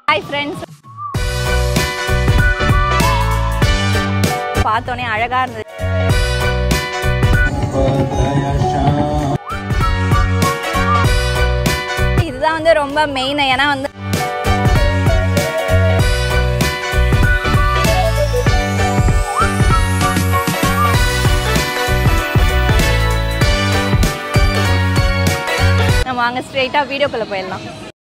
Hi friends. பார்த்தோனே அழகா இருந்தது. இதுதான் வந்து ரொம்ப மெயின். ஏன்னா வந்து நம்ம வாங்க ஸ்ட்ரெயிட்டா வீடியோக்குள்ள போயிடலாம்.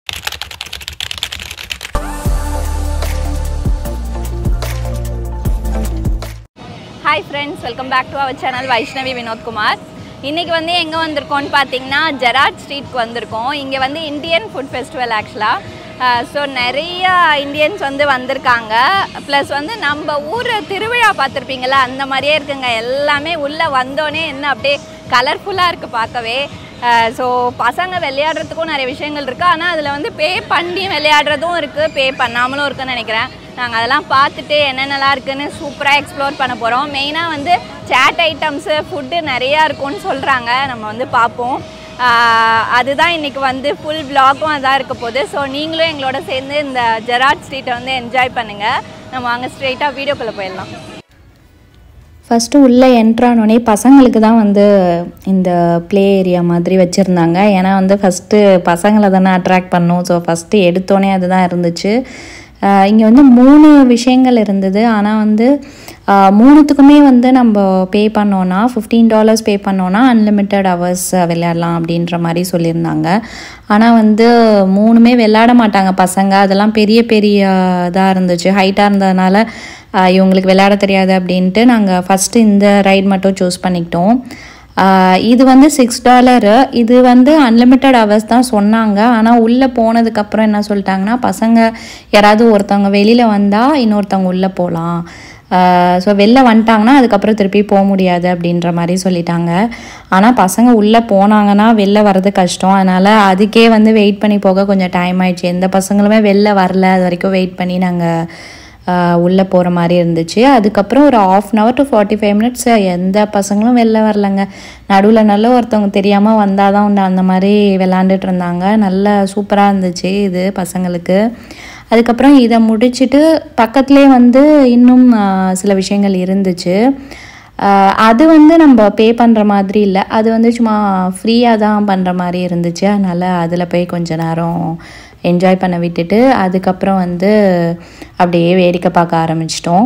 Hi friends, welcome back to our channel Vaishnavi VinothKumar. இன்னைக்கு வந்து எங்க வந்திருக்கோம்னு பாத்தீங்கன்னா ஜெராட் ஸ்ட்ரீட்க்கு வந்திருக்கோம். இங்க வந்து இந்தியன் ஃபுட் ஃபெஸ்டிவல் ஆக்சுவலா. ஸோ நிறைய இந்தியன்ஸ் வந்து வந்திருக்காங்க. ப்ளஸ் வந்து நம்ம ஊர் திருவிழா பார்த்துருப்பீங்களா அந்த மாதிரியே இருக்குங்க. எல்லாமே உள்ளே வந்தோடனே என்ன அப்படியே கலர்ஃபுல்லாக இருக்குது பார்க்கவே. ஸோ பசங்க விளையாடுறதுக்கும் நிறைய விஷயங்கள் இருக்குது. ஆனால் அதில் வந்து பே பண்ணி விளையாடுறதும் இருக்குது, பே பண்ணாமலும் இருக்குதுன்னு நினைக்கிறேன். நாங்கள் அதெல்லாம் பார்த்துட்டு என்னென்னலாம் இருக்குதுன்னு சூப்பராக எக்ஸ்ப்ளோர் பண்ண போகிறோம். மெயினாக வந்து சாட் ஐட்டம்ஸு ஃபுட்டு நிறையா இருக்கும்னு சொல்கிறாங்க. நம்ம வந்து பார்ப்போம். அதுதான் இன்றைக்கி வந்து ஃபுல் விலாகும் அதான் இருக்க போகுது. ஸோ நீங்களும் எங்களோட சேர்ந்து இந்த ஜெராட் ஸ்ட்ரீட்டை வந்து என்ஜாய் பண்ணுங்கள். நம்ம அங்கே ஸ்ட்ரெயிட்டாக வீடியோக்குள்ளே போயிடலாம். ஃபஸ்ட்டு உள்ளே என்ட்ரானோடனே பசங்களுக்கு தான் வந்து இந்த ப்ளே ஏரியா மாதிரி வச்சுருந்தாங்க. ஏன்னா வந்து ஃபஸ்ட்டு பசங்களை தானே அட்ராக்ட் பண்ணணும். ஸோ ஃபஸ்ட்டு எடுத்தோடனே அதுதான் இருந்துச்சு. இங்கே வந்து 3 விஷயங்கள் இருந்தது. ஆனால் வந்து 3த்துக்குமே வந்து நம்ம பே பண்ணோன்னா $15 பே பண்ணோன்னா அன்லிமிட்டட் ஹவர்ஸ் விளையாடலாம் அப்படின்ற மாதிரி சொல்லியிருந்தாங்க. ஆனால் வந்து 3மே விளையாட மாட்டாங்க பசங்க. அதெல்லாம் பெரிய பெரிய இதாக இருந்துச்சு, ஹைட்டாக இருந்ததுனால இவங்களுக்கு விளையாட தெரியாது அப்படின்ட்டு நாங்கள் ஃபஸ்ட்டு இந்த ரைட் மட்டும் சூஸ் பண்ணிக்கிட்டோம். இது வந்து $6. இது வந்து அன்லிமிட்டட் ஹவர்ஸ் தான் சொன்னாங்க. ஆனால் உள்ளே போனதுக்கப்புறம் என்ன சொல்லிட்டாங்கன்னா, பசங்க யாராவது ஒருத்தவங்க வெளியில் வந்தால் இன்னொருத்தவங்க உள்ளே போகலாம். ஸோ வெளில வந்துட்டாங்கன்னா அதுக்கப்புறம் திருப்பி போக முடியாது அப்படின்ற மாதிரி சொல்லிட்டாங்க. ஆனால் பசங்க உள்ளே போனாங்கன்னா வெளில வர்றது கஷ்டம். அதனால் அதுக்கே வந்து வெயிட் பண்ணி போக கொஞ்சம் டைம் ஆயிடுச்சு. எந்த பசங்களுமே வெளில வரல. அது வரைக்கும் வெயிட் பண்ணி நாங்கள் உள்ளே போகிற மாதிரி இருந்துச்சு. அதுக்கப்புறம் ஒரு 1/2 hour to 45 minutes எந்த பசங்களும் வெளில வரலைங்க. நடுவில் நல்ல ஒருத்தவங்க தெரியாமல் வந்தால் தான் உண்டு அந்த மாதிரி விளாண்டுட்டு இருந்தாங்க. நல்ல சூப்பராக இருந்துச்சு இது பசங்களுக்கு. அதுக்கப்புறம் இதை முடிச்சுட்டு பக்கத்துலேயே வந்து இன்னும் சில விஷயங்கள் இருந்துச்சு. அது வந்து நம்ம பே பண்ணுற மாதிரி இல்லை, அது வந்து சும்மா ஃப்ரீயாக தான் பண்ணுற மாதிரி இருந்துச்சு. அதனால் அதில் போய் கொஞ்ச நேரம் என்ஜாய் பண்ண விட்டுட்டு அதுக்கப்புறம் வந்து அப்படியே வேடிக்கை பார்க்க ஆரம்பிச்சிட்டோம்.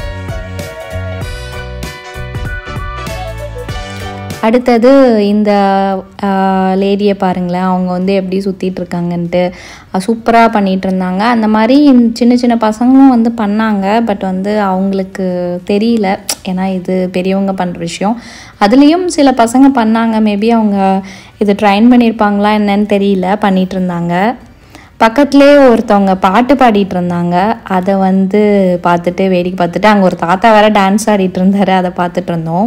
அடுத்தது இந்த லேடியை பாருங்களேன், அவங்க வந்து எப்படி சுற்றிட்டுருக்காங்கன்ட்டு சூப்பராக பண்ணிகிட்டு இருந்தாங்க. அந்த மாதிரி சின்ன சின்ன பசங்களும் வந்து பண்ணாங்க. பட் வந்து அவங்களுக்கு தெரியல, ஏன்னா இது பெரியவங்க பண்ணுற விஷயம். அதுலேயும் சில பசங்க பண்ணாங்க. மேபி அவங்க இது ட்ரைன் பண்ணியிருப்பாங்களா என்னன்னு தெரியல, பண்ணிகிட்டு இருந்தாங்க. பக்கத்துலேயே ஒருத்தவங்க பாட்டு பாடிட்டு இருந்தாங்க. அதை வந்து பார்த்துட்டு வேடிக்கை பார்த்துட்டு, அங்கே ஒரு தாத்தா வேறு டான்ஸ் ஆடிட்டு இருந்தார், அதை பார்த்துட்டு இருந்தோம்.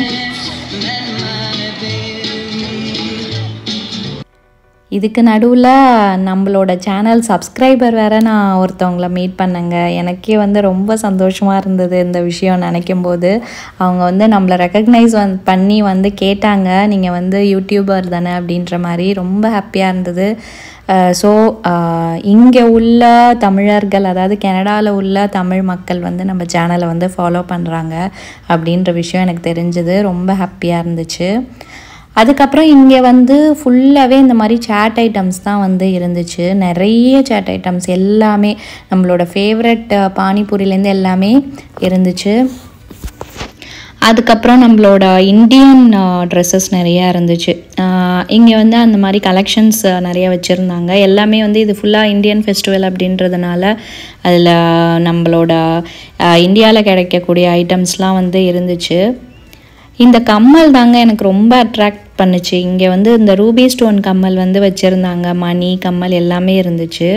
இதுக்கு நடுவில் நம்மளோட சேனல் சப்ஸ்கிரைபர் வேறு நான் ஒருத்தவங்கள மீட் பண்ணேங்க. எனக்கே வந்து ரொம்ப சந்தோஷமாக இருந்தது இந்த விஷயம் நினைக்கும் போது. அவங்க வந்து நம்மளை ரெக்கக்னைஸ் பண்ணி வந்து கேட்டாங்க, நீங்கள் வந்து யூடியூபர் தானே அப்படின்ற மாதிரி. ரொம்ப ஹாப்பியாக இருந்தது. ஸோ இங்கே உள்ள தமிழர்கள், அதாவது கனடாவில் உள்ள தமிழ் மக்கள் வந்து நம்ம சேனலை வந்து ஃபாலோ பண்ணுறாங்க அப்படின்ற விஷயம் எனக்கு தெரிஞ்சது. ரொம்ப ஹாப்பியாக இருந்துச்சு. அதுக்கப்புறம் இங்கே வந்து ஃபுல்லாகவே இந்த மாதிரி சேட் ஐட்டம்ஸ் தான் வந்து இருந்துச்சு. நிறைய சேட் ஐட்டம்ஸ் எல்லாமே நம்மளோட ஃபேவரட் பானிபூரிலேருந்து எல்லாமே இருந்துச்சு. அதுக்கப்புறம் நம்மளோட இந்தியன் ட்ரெஸ்ஸஸ் நிறையா இருந்துச்சு. இங்கே வந்து அந்த மாதிரி கலெக்ஷன்ஸ் நிறைய வச்சுருந்தாங்க. எல்லாமே வந்து இது ஃபுல்லாக இந்தியன் ஃபெஸ்டிவல் அப்படின்றதுனால அதில் நம்மளோட இந்தியாவில் கிடைக்கக்கூடிய ஐட்டம்ஸ்லாம் வந்து இருந்துச்சு. இந்த கம்மல் தாங்க எனக்கு ரொம்ப அட்ராக்ட் பண்ணுச்சு. இங்கே வந்து இந்த ரூபி ஸ்டோன் கம்மல் வந்து வச்சுருந்தாங்க. மணி கம்மல் எல்லாமே இருந்துச்சு.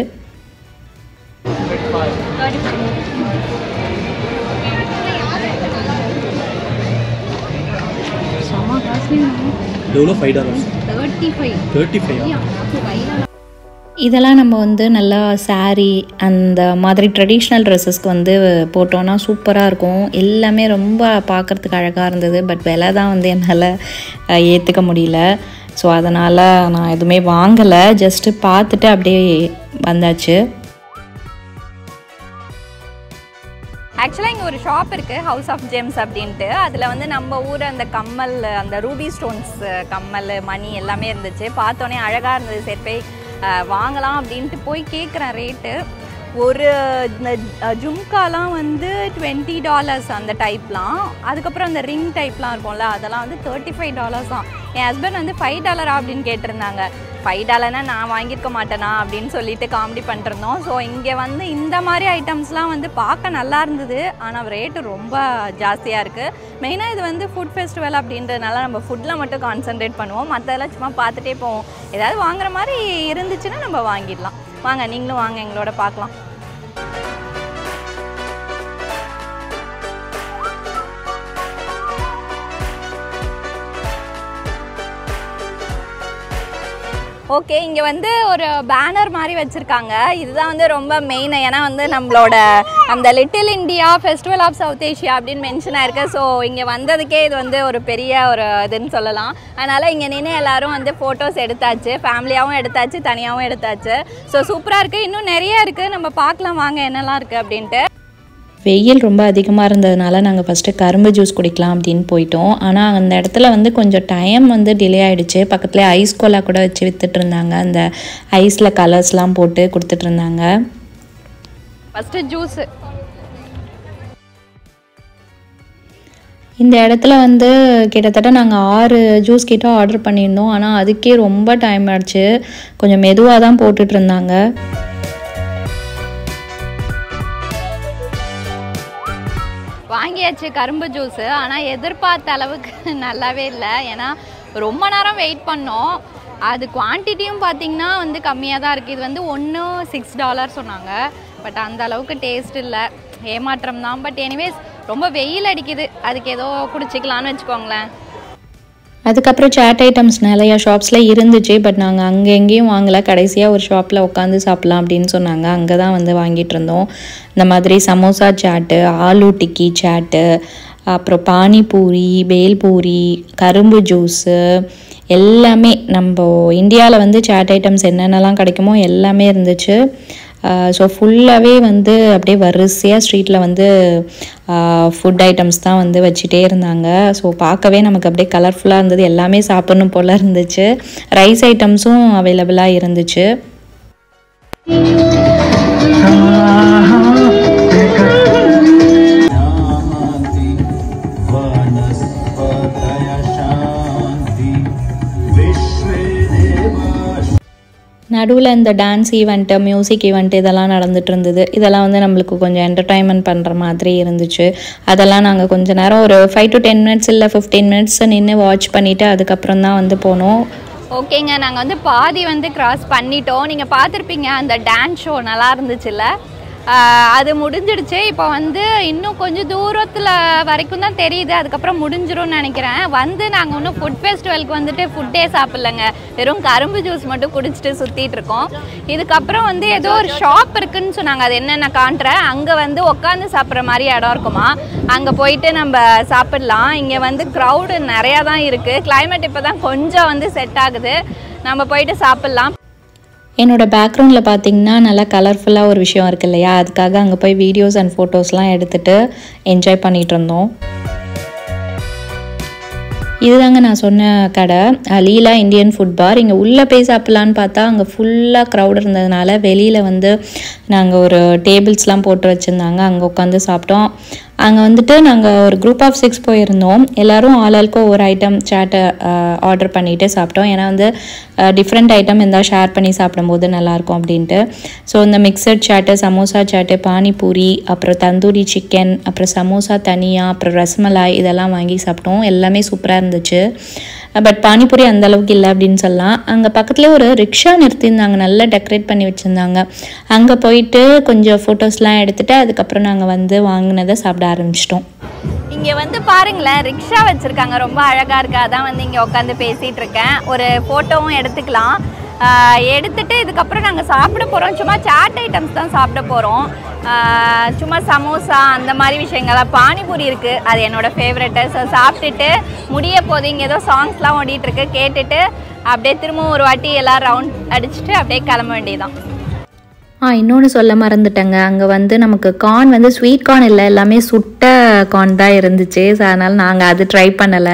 இதெல்லாம் நம்ம வந்து நல்லா சாரீ அந்த மாதிரி ட்ரெடிஷ்னல் ட்ரெஸ்ஸஸ்க்கு வந்து போட்டோன்னா சூப்பராக இருக்கும். எல்லாமே ரொம்ப பார்க்குறதுக்கு அழகாக இருந்தது. பட் விலை தான் வந்து என்னால் ஏற்றுக்க முடியல. ஸோ அதனால் நான் எதுவுமே வாங்கலை, ஜஸ்ட்டு பார்த்துட்டு அப்படியே வந்தாச்சு. ஆக்சுவலாக இங்கே ஒரு ஷாப் இருக்குது, ஹவுஸ் ஆஃப் ஜெம்ஸ் அப்படின்ட்டு. அதில் வந்து நம்ம ஊர் அந்த கம்மல், அந்த ரூபி ஸ்டோன்ஸ் கம்மல், மணி எல்லாமே இருந்துச்சு. பார்த்தோன்னே அழகாக இருந்தது. சரி போய் வாங்கலாம் அப்படின்ட்டு போய் கேட்குறேன் ரேட்டு. ஒரு ஜும்காலாம் வந்து $20 அந்த டைப்லாம். அதுக்கப்புறம் அந்த ரிங் டைப்லாம் இருக்கும்ல, அதெல்லாம் வந்து $35 தான். என் ஹஸ்பண்ட் வந்து $5 அப்படின்னு கேட்டிருந்தாங்க. $5 நான் வாங்கியிருக்க மாட்டேனா அப்படின்னு சொல்லிட்டு காமெடி பண்ணிருந்தோம். ஸோ இங்கே வந்து இந்த மாதிரி ஐட்டம்ஸ்லாம் வந்து பார்க்க நல்லா இருந்தது, ஆனால் ரேட்டு ரொம்ப ஜாஸ்தியாக இருக்குது. மெயினாக இது வந்து ஃபுட் ஃபெஸ்டிவல் அப்படின்றதுனால நம்ம ஃபுட்டில் மட்டும் கான்சன்ட்ரேட் பண்ணுவோம், மற்றதெல்லாம் சும்மா பார்த்துட்டே போவோம். ஏதாவது வாங்குற மாதிரி இருந்துச்சுன்னா நம்ம வாங்கிடலாம். வாங்க, நீங்களும் வாங்க, எங்களோட பார்க்கலாம். ஓகே, இங்கே வந்து ஒரு பேனர் மாதிரி வச்சுருக்காங்க. இதுதான் வந்து ரொம்ப மெயின். ஏன்னா வந்து நம்மளோட அந்த little India festival of South Asia அப்படின்னு மென்ஷன் ஆயிருக்கு. ஸோ இங்கே வந்ததுக்கே இது வந்து ஒரு பெரிய ஒரு இதுன்னு சொல்லலாம். அதனால் இங்கே நின்று எல்லோரும் வந்து ஃபோட்டோஸ் எடுத்தாச்சு, ஃபேமிலியாகவும் எடுத்தாச்சு, தனியாகவும் எடுத்தாச்சு. ஸோ சூப்பராக இருக்குது. இன்னும் நிறைய இருக்குது, நம்ம பார்க்கலாம் வாங்க என்னெல்லாம் இருக்குது அப்படின்ட்டு. வெயில் ரொம்ப அதிகமாக இருந்ததுனால நாங்கள் ஃபஸ்ட்டு கரும்பு ஜூஸ் குடிக்கலாம் அப்படின்னு போயிட்டோம். ஆனால் அந்த இடத்துல வந்து கொஞ்சம் டைம் வந்து டிலே ஆகிடுச்சு. பக்கத்துலேயே ஐஸ் கோலா கூட வச்சு விற்றுட்டு இருந்தாங்க. அந்த ஐஸில் கலர்ஸ்லாம் போட்டு கொடுத்துட்டு இருந்தாங்க. ஃபஸ்ட்டு ஜூஸு இந்த இடத்துல வந்து கிட்டத்தட்ட நாங்கள் 6 ஜூஸ் கிட்ட ஆர்டர் பண்ணியிருந்தோம். ஆனால் அதுக்கே ரொம்ப டைம் ஆகிடுச்சு. கொஞ்சம் மெதுவாக தான் போட்டுட்டு இருந்தாங்க. வாங்கியாச்சு கரும்பு ஜூஸு. ஆனால் எதிர்பார்த்த அளவுக்கு நல்லாவே இல்லை. ஏன்னா ரொம்ப நேரம் வெயிட் பண்ணோம். அது குவான்டிட்டியும் பார்த்திங்கன்னா வந்து கம்மியாக தான் இருக்குது. இது வந்து ஒன்று $6 சொன்னாங்க. பட் அந்த அளவுக்கு டேஸ்ட் இல்லை, ஏமாற்றம் தான். பட் எனிவேஸ் ரொம்ப வெயில் அடிக்குது, அதுக்கு ஏதோ குடிச்சிக்கலான்னு வச்சுக்கோங்களேன். அதுக்கப்புறம் சாட் ஐட்டம்ஸ் நிறையா ஷாப்ஸில் இருந்துச்சு. பட் நாங்கள் அங்கே எங்கேயும் வாங்கலை. கடைசியாக ஒரு ஷாப்பில் உட்காந்து சாப்பிட்லாம் அப்படின்னு சொன்னாங்க. அங்கே தான் வந்து வாங்கிட்டு இருந்தோம். இந்த மாதிரி சமோசா சாட்டு, ஆலு டிக்கி சாட்டு, அப்புறம் பானி பூரி, பேல் பூரி, கரும்பு ஜூஸு எல்லாமே நம்ம இந்தியாவில் வந்து சாட் ஐட்டம்ஸ் என்னென்னலாம் கிடைக்குமோ எல்லாமே இருந்துச்சு. ஸோ ஃபுல்லாகவே வந்து அப்படியே வரிசையாக ஸ்ட்ரீட்டில் வந்து ஃபுட் ஐட்டம்ஸ் தான் வந்து வச்சுட்டே இருந்தாங்க. ஸோ பார்க்கவே நமக்கு அப்படியே கலர்ஃபுல்லாக இருந்தது. எல்லாமே சாப்பிட்ணும் போல் இருந்துச்சு. ரைஸ் ஐட்டம்ஸும் அவைலபிளாக இருந்துச்சு. நடுவில் இந்த டான்ஸ் ஈவெண்ட்டு, மியூசிக் ஈவெண்ட் இதெல்லாம் நடந்துகிட்டு இருந்தது. இதெல்லாம் வந்து நம்மளுக்கு கொஞ்சம் என்டர்டைன்மெண்ட் பண்ணுற மாதிரி இருந்துச்சு. அதெல்லாம் நாங்கள் கொஞ்சம் நேரம் ஒரு 5 to 10 minutes இல்லை 15 minutes நின்று வாட்ச் பண்ணிவிட்டு அதுக்கப்புறம் தான் வந்து போனோம். ஓகேங்க, நாங்கள் வந்து பாதி வந்து கிராஸ் பண்ணிட்டோம். நீங்கள் பார்த்துருப்பீங்க அந்த டான்ஸ் ஷோ நல்லா இருந்துச்சுல்ல, அது முடிஞ்சிடுச்சு. இப்போ வந்து இன்னும் கொஞ்சம் தூரத்தில் வரைக்கும் தான் தெரியுது, அதுக்கப்புறம் முடிஞ்சிரும்னு நினைக்கிறேன். வந்து நாங்கள் இன்னும் ஃபுட் ஃபெஸ்டிவலுக்கு வந்துட்டு ஃபுட்டே சாப்பிட்லங்க, வெறும் கரும்பு ஜூஸ் மட்டும் குடிச்சிட்டு சுற்றிட்டு இருக்கோம். இதுக்கப்புறம் வந்து ஏதோ ஒரு ஷாப் இருக்குதுன்னு சொன்னாங்க, அது என்னென்ன காட்டுறேன். அங்கே வந்து உட்காந்து சாப்பிட்ற மாதிரி இடம் இருக்குமா, அங்கே போயிட்டு நம்ம சாப்பிட்லாம். இங்கே வந்து க்ரௌடு நிறையா தான் இருக்குது. கிளைமேட் இப்போ தான் கொஞ்சம் வந்து செட் ஆகுது, நம்ம போயிட்டு சாப்பிட்லாம். என்னோடய பேக்ரவுண்டில் பார்த்திங்கன்னா நல்லா கலர்ஃபுல்லாக ஒரு விஷயம் இருக்குது இல்லையா, அதுக்காக அங்கே போய் வீடியோஸ் அண்ட் ஃபோட்டோஸ்லாம் எடுத்துகிட்டு என்ஜாய் பண்ணிகிட்டு இருந்தோம். இதுதாங்க நான் சொன்ன கடை, லீலா இந்தியன் ஃபுட் பார். இங்கே உள்ளே போய் சாப்பிட்லான்னு பார்த்தா அங்கே ஃபுல்லாக க்ரௌட் இருந்ததுனால வெளியில் வந்து நாங்கள் ஒரு டேபிள்ஸ்லாம் போட்டு வச்சுருந்தாங்க, அங்கே உட்காந்து சாப்பிட்டோம். அங்கே வந்துட்டு நாங்கள் ஒரு குரூப் ஆஃப் 6 போயிருந்தோம். எல்லோரும் ஆளுக்கும் ஒரு ஐட்டம் சாட்டை ஆர்டர் பண்ணிவிட்டு சாப்பிட்டோம். ஏன்னா வந்து டிஃப்ரெண்ட் ஐட்டம் இருந்தால் ஷேர் பண்ணி சாப்பிடும்போது நல்லாயிருக்கும் அப்படின்ட்டு. ஸோ இந்த மிக்சட் சாட்டு, சமோசா சாட்டு, பானி பூரி, அப்புறம் தந்தூரி சிக்கன், அப்புறம் சமோசா தனியாக, அப்புறம் ரசமலாய் இதெல்லாம் வாங்கி சாப்பிட்டோம். எல்லாமே சூப்பராக இருந்துச்சு. பட் பானிபூரி அந்தளவுக்கு இல்லை அப்படின்னு சொல்லலாம். அங்கே பக்கத்துலேயே ஒரு ரிக்ஷா நிறுத்தியிருந்தாங்க, நல்லா டெக்கரேட் பண்ணி வச்சுருந்தாங்க. அங்கே போயிட்டு கொஞ்சம் ஃபோட்டோஸ்லாம் எடுத்துகிட்டு அதுக்கப்புறம் நாங்கள் வந்து வாங்கினதை சாப்பிட ஆரம்பிச்சிட்டோம். இங்கே வந்து பாருங்களேன், ரிக்ஷா வச்சுருக்காங்க, ரொம்ப அழகாக இருக்கா. அதான் வந்து இங்கே உட்காந்து பேசிகிட்டு இருக்கேன். ஒரு ஃபோட்டோவும் எடுத்துக்கலாம். எடுத்துகிட்டு இதுக்கப்புறம் நாங்கள் சாப்பிட போகிறோம். சும்மா சாட் ஐட்டம்ஸ் தான் சாப்பிட போகிறோம். சும்மா சமோசா அந்த மாதிரி விஷயங்கள்லாம். பானிபூரி இருக்குது, அது என்னோடய ஃபேவரெட்டு. ஸோ சாப்பிட்டுட்டு முடிய போது இங்கே ஏதோ சாங்ஸ்லாம் ஓடிட்டுருக்கு, கேட்டுட்டு அப்படியே திரும்பவும் ஒரு வாட்டி எல்லாம் ரவுண்ட் அடிச்சுட்டு அப்படியே கிளம்ப வேண்டியதான். இன்னொன்று சொல்ல மறந்துட்டேங்க, அங்கே வந்து நமக்கு கார்ன் வந்து ஸ்வீட் கார்ன் இல்லை, எல்லாமே சுட்ட கார்ன் தான் இருந்துச்சு. ஸோ அதனால் நாங்கள் அது ட்ரை பண்ணலை.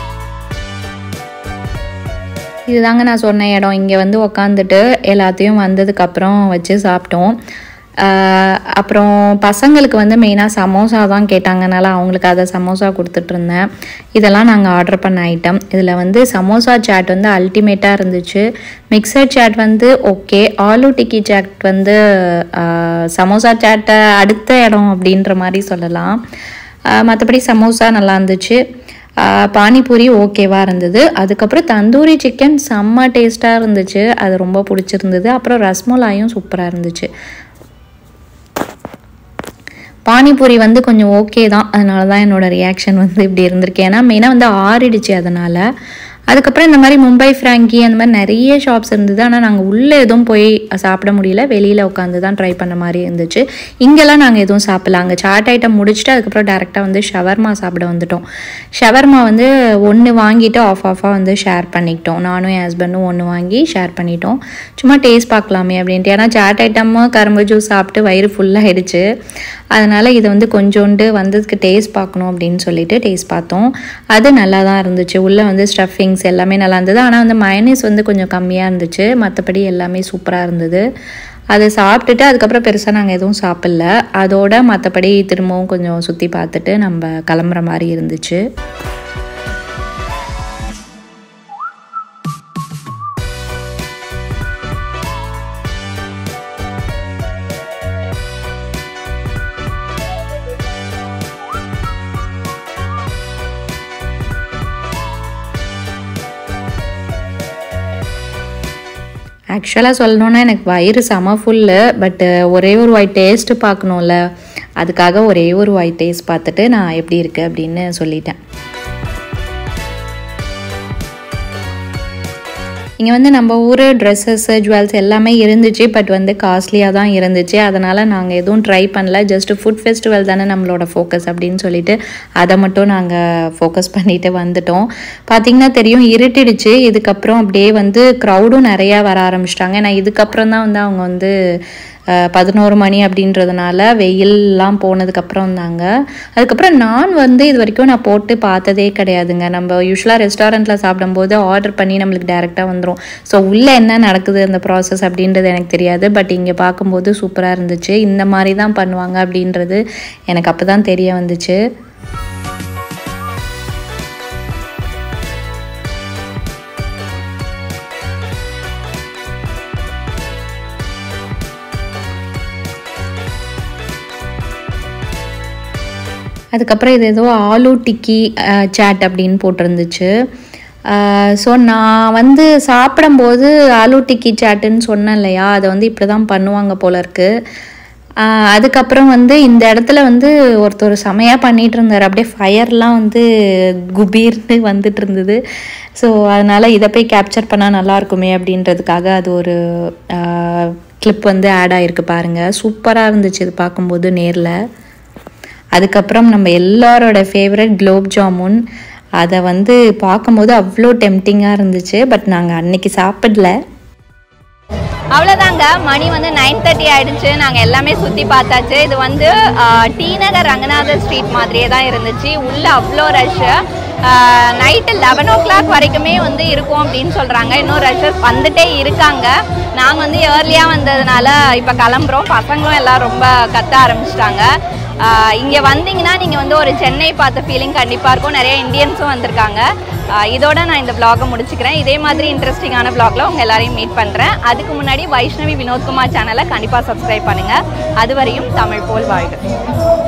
இதுதாங்க நான் சொன்ன இடம். இங்கே வந்து உக்காந்துட்டு எல்லாத்தையும் வந்ததுக்கப்புறம் வச்சு சாப்பிட்டோம். அப்புறம் பசங்களுக்கு வந்து மெயினாக சமோசா தான் கேட்டாங்கனால அவங்களுக்கு அதை சமோசா கொடுத்துட்ருந்தேன். இதெல்லாம் நாங்கள் ஆர்டர் பண்ண ஐட்டம். இதில் வந்து சமோசா சாட் வந்து அல்டிமேட்டாக இருந்துச்சு. மிக்சர் சாட் வந்து ஓகே, ஆலு டிக்கி சாட் வந்து சமோசா சாட்டை அடுத்த இடம் அப்படின்ற மாதிரி சொல்லலாம். மற்றபடி சமோசா நல்லா இருந்துச்சு. பானிபூரி ஓகேவாக இருந்தது. அதுக்கப்புறம் தந்தூரி சிக்கன் செம்ம டேஸ்ட்டாக இருந்துச்சு, அது ரொம்ப பிடிச்சிருந்தது. அப்புறம் ரசமலாயும் சூப்பராக இருந்துச்சு. பானிபூரி வந்து கொஞ்சம் ஓகே தான், அதனால தான் என்னோடய ரியாக்ஷன் வந்து இப்படி இருந்திருக்கு. ஏன்னா மெயினாக வந்து ஆறிடுச்சு அதனால். அதுக்கப்புறம் இந்த மாதிரி மும்பை ஃப்ராங்கி அந்த மாதிரி நிறைய ஷாப்ஸ் இருந்தது. ஆனால் நாங்கள் உள்ளே எதுவும் போய் சாப்பிட முடியல, வெளியில் உட்காந்து தான் ட்ரை பண்ண மாதிரி இருந்துச்சு. இங்கெல்லாம் நாங்கள் எதுவும் சாப்பிடல. அங்கே சாட் ஐட்டம் முடிச்சுட்டு அதுக்கப்புறம் டேரெக்டாக வந்து ஷவர்மா சாப்பிட வந்துட்டோம். ஷவர்மா வந்து ஒன்று வாங்கிட்டு ஆஃபாக வந்து ஷேர் பண்ணிக்கிட்டோம். நானும் என் ஹஸ்பண்டும் ஒன்று வாங்கி ஷேர் பண்ணிட்டோம், சும்மா டேஸ்ட் பார்க்கலாமே அப்படின்ட்டு. ஏன்னா சாட் ஐட்டமும் கரும்பு ஜூஸ் சாப்பிட்டு வயிறு ஃபுல்லாகிடுச்சு. அதனால் இதை வந்து கொஞ்சோண்டு வந்ததுக்கு டேஸ்ட் பார்க்கணும் அப்படின்னு சொல்லிட்டு டேஸ்ட் பார்த்தோம். அது நல்லா தான் இருந்துச்சு. உள்ளே வந்து ஸ்டஃபிங்ஸ் எல்லாமே நல்லா இருந்தது. ஆனால் வந்து மயனீஸ் வந்து கொஞ்சம் கம்மியாக இருந்துச்சு, மற்றபடி எல்லாமே சூப்பராக இருந்தது. அதை சாப்பிட்டுட்டு அதுக்கப்புறம் பெருசாக நாங்கள் எதுவும் சாப்பிடல. அதோட மற்றபடி திரும்பவும் கொஞ்சம் சுற்றி பார்த்துட்டு நம்ம கிளம்புற மாதிரி இருந்துச்சு. ஆக்சுவலாக சொல்லணுன்னா எனக்கு வயிறு செம ஃபுல்லு. பட்டு ஒரே ஒரு வாய் டேஸ்ட்டு பார்க்கணும்ல, அதுக்காக ஒரே ஒரு வாய் டேஸ்ட் பார்த்துட்டு நான் எப்படி இருக்குது அப்படின்னு சொல்லிட்டேன். இங்கே வந்து நம்ம ஊர் ட்ரெஸ்ஸஸ்ஸு ஜுவல்ஸ் எல்லாமே இருந்துச்சு, பட் வந்து காஸ்ட்லியாக தான் இருந்துச்சு. அதனால் நாங்கள் எதுவும் ட்ரை பண்ணல. ஜஸ்ட்டு ஃபுட் ஃபெஸ்டிவல் தானே நம்மளோட ஃபோக்கஸ் அப்படின்னு சொல்லிட்டு அதை மட்டும் நாங்கள் ஃபோக்கஸ் பண்ணிவிட்டு வந்துட்டோம். பார்த்திங்கன்னா தெரியும், இருட்டிடுச்சு. இதுக்கப்புறம் அப்படியே வந்து க்ரௌடும் நிறையா வர ஆரம்பிச்சிட்டாங்க. ஏன்னா இதுக்கப்புறம் தான் வந்து அவங்க வந்து 11 மணி அப்படின்றதுனால வெயிலெலாம் போனதுக்கப்புறம் வந்தாங்க. அதுக்கப்புறம் நான் வந்து இது வரைக்கும் நான் போட்டு பார்த்ததே கிடையாதுங்க. நம்ம யூஸ்வலாக ரெஸ்டாரண்ட்டில் சாப்பிடும்போது ஆர்டர் பண்ணி நம்மளுக்கு டேரெக்டாக வந்துடும். ஸோ உள்ளே என்ன நடக்குது அந்த ப்ராசஸ் அப்படின்றது எனக்கு தெரியாது. பட் இங்கே பார்க்கும்போது சூப்பராக இருந்துச்சு. இந்த மாதிரி தான் பண்ணுவாங்க அப்படின்றது எனக்கு அப்போ தான் தெரிய வந்துச்சு. அதுக்கப்புறம் இது ஏதோ ஆலு டிக்கி சாட் அப்படின்னு போட்டிருந்துச்சு. ஸோ நான் வந்து சாப்பிடும்போது ஆலு டிக்கி சாட்டுன்னு சொன்னேன் இல்லையா, அதை வந்து இப்படி தான் பண்ணுவாங்க போல இருக்குது. அதுக்கப்புறம் வந்து இந்த இடத்துல வந்து ஒருத்தர் செமையாக பண்ணிகிட்டு இருந்தார். அப்படியே ஃபயர்லாம் வந்து குபீர்னு வந்துட்டு இருந்தது. ஸோ அதனால் இதை போய் கேப்சர் பண்ணால் நல்லாயிருக்குமே அப்படின்றதுக்காக அது ஒரு கிளிப் வந்து ஆட் ஆகிருக்கு பாருங்கள். சூப்பராக இருந்துச்சு இது பார்க்கும்போது நேரில். அதுக்கப்புறம் நம்ம எல்லாரோட ஃபேவரட் குலோப் ஜாமுன், அதை வந்து பார்க்கும்போது அவ்வளோ டெம்டிங்காக இருந்துச்சு. பட் நாங்கள் அன்னைக்கு சாப்பிடல. அவ்வளோதாங்க, மணி வந்து 9:30 ஆகிடுச்சு. நாங்கள் எல்லாமே சுற்றி பார்த்தாச்சு. இது வந்து டி நகர் ரங்கநாதர் ஸ்ட்ரீட் மாதிரியே தான் இருந்துச்சு. உள்ளே அவ்வளோ ரஷ்ஷு. நைட்டு 11 o'clock வரைக்குமே வந்து இருக்கும் அப்படின்னு சொல்கிறாங்க. இன்னும் ரஷ்ஷஸ் வந்துட்டே இருக்காங்க. நாங்கள் வந்து ஏர்லியாக வந்ததுனால இப்போ கிளம்புறோம். பசங்களும் எல்லாம் ரொம்ப கத்த ஆரம்பிச்சிட்டாங்க. இங்கே வந்தீங்கன்னா நீங்கள் வந்து ஒரு சென்னை பார்த்த ஃபீலிங் கண்டிப்பாக இருக்கும். நிறைய இந்தியன்ஸும் வந்திருக்காங்க. இதோட நான் இந்த vlog-ஐ முடிச்சுக்கிறேன். இதே மாதிரி இன்ட்ரெஸ்டிங்கான vlog-ல உங்கள் எல்லாரையும் மீட் பண்ணுறேன். அதுக்கு முன்னாடி வைஷ்ணவி வினோத்குமார் சேனலை கண்டிப்பாக சப்ஸ்கிரைப் பண்ணுங்கள். அதுவரையும் தமிழ் போல் வாழ்க.